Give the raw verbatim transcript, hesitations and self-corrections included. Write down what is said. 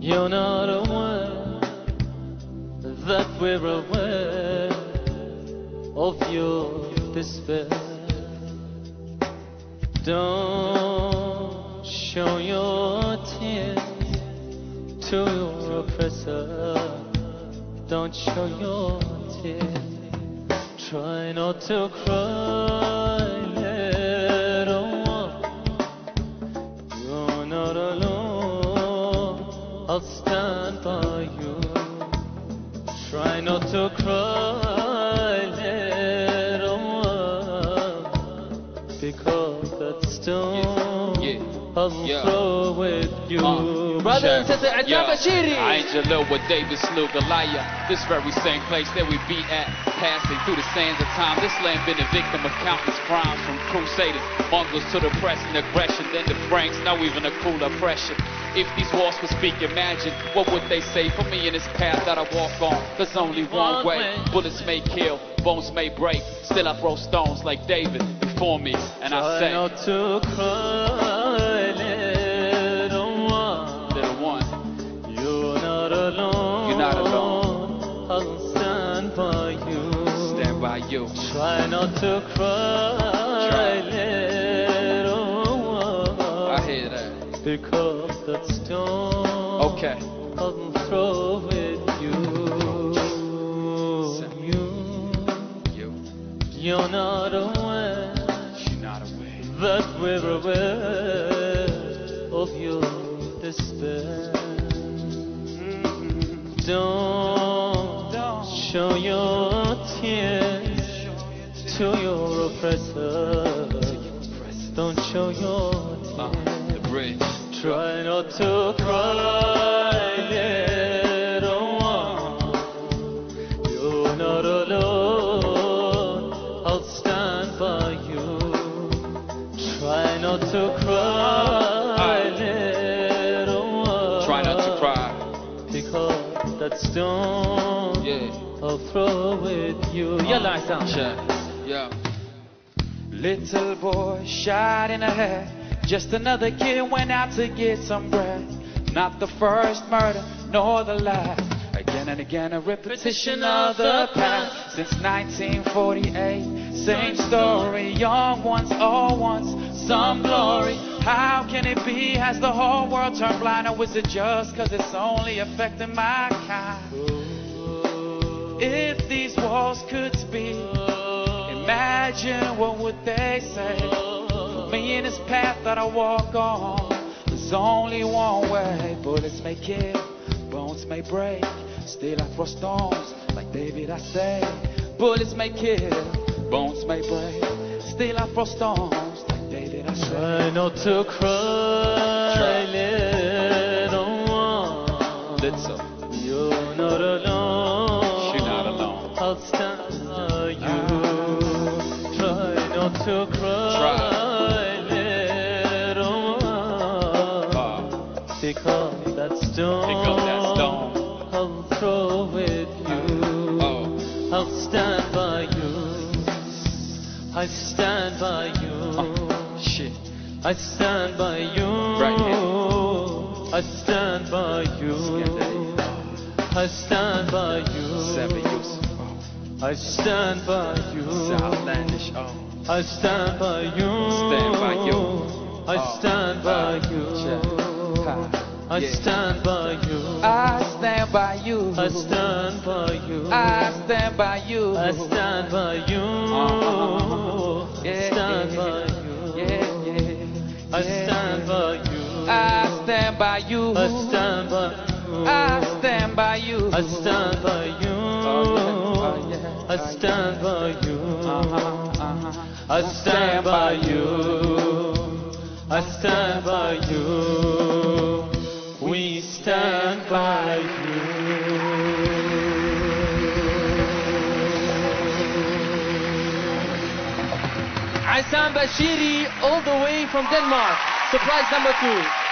You're not aware that we're aware of your despair. Don't show your tears to your oppressor. Don't show your tears. Try not to cry, little one. You're not alone. I'll stand by you. Try not to cry, little one, because that stone yeah, yeah, I'll yeah. throw with you. Uh, Brother and sister, Azam Bashiri. I ain't Jalil with David slew Goliath. This very same place that we be at, passing through the sands of time. This land been a victim of countless crimes, from crusaders, Mongols to the press and aggression. Then the Franks, now even a cool oppression. If these walls could speak, imagine what would they say for me in this path that I walk on. There's only one way. Bullets may kill, bones may break. Still I throw stones like David before me, and I say, try not to cry, little one. Little one, you're not alone. You're not alone. I'll stand by you. Stand by you. Try not to cry, Try. little one. I hear that. Because that stone okay. I'll throw with you. You, you, you're not aware. You're not aware that we're aware of your despair. Mm-hmm. Don't, Don't show your tears to your oppressor. Don't show your tears. Uh, the bridge. Try not to cry, little one. You're not alone. I'll stand by you. Try not to cry, little one. Try not to cry. Because that stone yeah. I'll throw with you. Uh, Yeah, like that. Yeah. Little boy shot in the head. Just another kid went out to get some bread. Not the first murder, nor the last. Again and again a repetition of the past. Since nineteen forty-eight, same story. Young ones, old ones, some glory. How can it be? Has the whole world turned blind? Or is it just cause it's only affecting my kind? If these walls could speak, imagine what would they say? Me in this path that I walk on, there's only one way. Bullets may kill, bones may break. Still I throw stones like David I say. Bullets may kill, bones may break. Still I throw stones like David I say. Try not to cry, Try. little one. Little. You're not alone. You're not alone. I'll stand by you. Uh, Try not to cry. Try. Because that stone, Pick up that stone. I'll throw with you. Oh. I'll stand by you. I stand by you. Oh, shit. I stand by you. Right here. I stand by you. I stand by you. Seven Yusuf. Oh. I stand by you. Outlandish. Oh. I stand by you. Stand by you. I oh. stand by uh, you. Yeah. I yeah. stand by you. I stand by you. I stand by you. I stand by you. I stand by you. Uh-huh. Yeah, I stand yeah, by you. Yeah, yeah. I stand by you. I stand by you. I stand by you. I stand by you. I stand by you. Oh, yeah. Oh, yeah. I stand by you. Uh-huh. Uh-huh. I stand by you. I stand by you. We stand by you. Azam Bashiri, all the way from Denmark. Surprise number two.